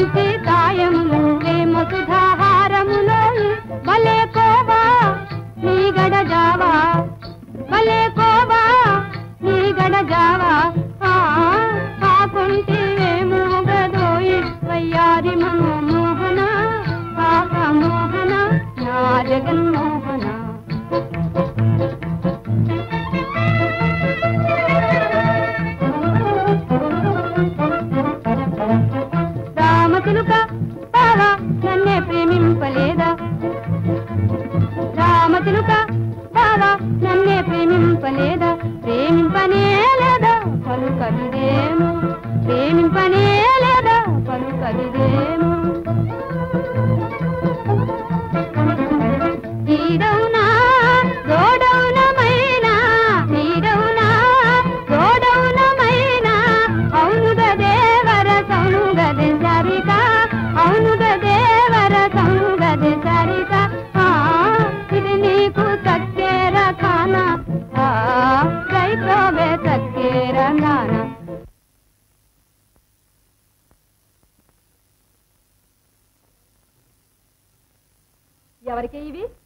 మంచి దాయములు ప్రేమ సుధాహారములో భలే కోవా నీ గడ జావా భలే కోవా నీ గడ జావా కాకుంటే మూగదోయి వయ్యారి మనోమోహన పాప మోహన నా జగన్మోహన రామచిలుక బావా నన్నే ప్రేమింపలేదా రామచిలుక బావా నన్నే ప్రేమింపలేదా ప్రేమింపనే లేదా పలుకదిదేమో ప్రేమింపనే లేదా పలుకదిదేమో నీరవునా గోడౌనమైనా నీరవునా గోడౌనమైనా అవునుగ దేవర సౌనుగది సరిక అవునుగ దేవర సౌనుగది సరిక ఇది నీకు తక్కేర ఖానా రైతోవే తక్కేర నానా ఎవరికి ఇవి